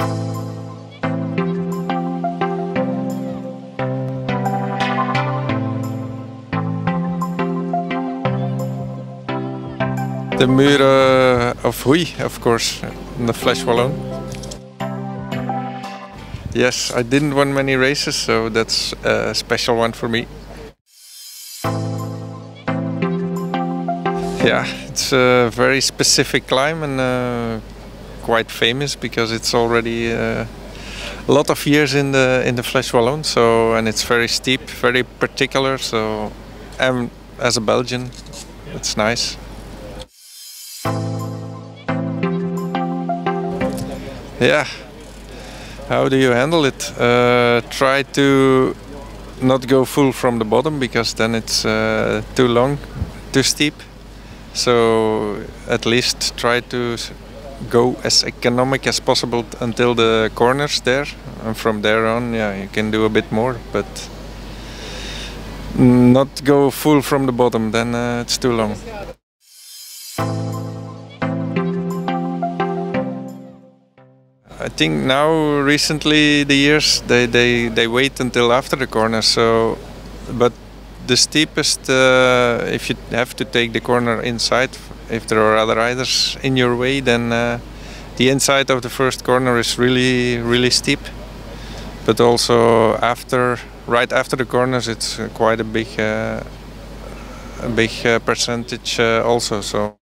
The Muren of Huy, of course, in the Flèche Wallonne. Yes, I didn't win many races, so that's a special one for me. Yeah, it's a very specific climb and quite famous because it's already a lot of years in the Flèche Wallonne. So, and it's very steep, very particular. So, as a Belgian, it's nice. Yeah, how do you handle it? Try to not go full from the bottom because then it's too long, too steep. So at least try to go as economic as possible until the corners there, and from there on, yeah, you can do a bit more, but not go full from the bottom, then it's too long. I think now, recently, the years, they wait until after the corner. So, but the steepest, if you have to take the corner inside, if there are other riders in your way, then the inside of the first corner is really steep. But also right after the corners, it's quite a big percentage also. So.